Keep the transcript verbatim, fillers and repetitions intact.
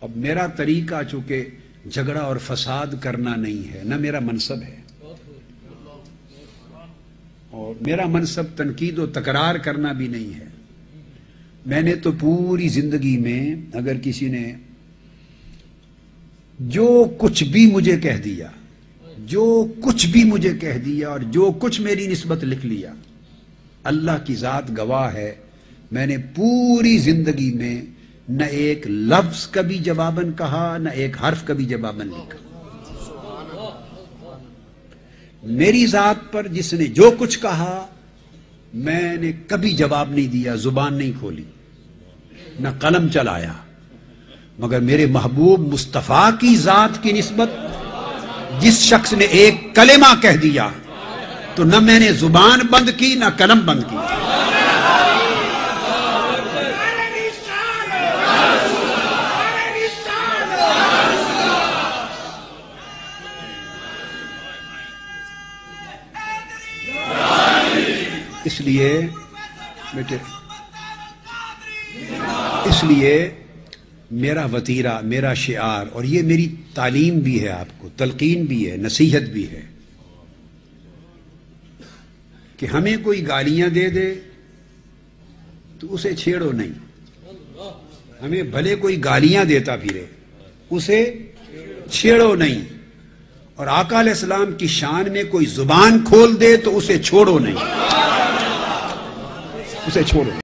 اب میرا طریقہ چونکہ جھگڑا اور فساد کرنا نہیں ہے، نہ میرا منصب ہے، اور میرا منصب تنقید و تکرار کرنا بھی نہیں ہے۔ میں نے تو پوری زندگی میں اگر کسی نے جو کچھ بھی مجھے کہہ دیا، جو کچھ بھی مجھے کہہ دیا اور جو کچھ میری نسبت لکھ لیا، اللہ کی ذات گواہ ہے، میں نے پوری زندگی میں نہ ایک لفظ کبھی جواباً کہا، نہ ایک حرف کبھی جواباً لکھا۔ میری ذات پر جس نے جو کچھ کہا میں نے کبھی جواب نہیں دیا، زبان نہیں کھولی، نہ قلم چلایا، مگر میرے محبوب مصطفیٰ کی ذات کی نسبت جس شخص نے ایک کلمہ کہہ دیا تو نہ میں نے زبان بند کی نہ قلم بند کی۔ اس لیے بیٹے اس لیے میرا وتیرہ، میرا شعار، اور یہ میری تعلیم بھی ہے، آپ کو تلقین بھی ہے، نصیحت بھی ہے، کہ ہمیں کوئی گالیاں دے دے تو اسے چھیڑو نہیں، ہمیں بھلے کوئی گالیاں دیتا پھرے اسے چھیڑو نہیں، اور آقا علیہ السلام کی شان میں کوئی زبان کھول دے تو اسے چھوڑو نہیں، اسے چھوڑو۔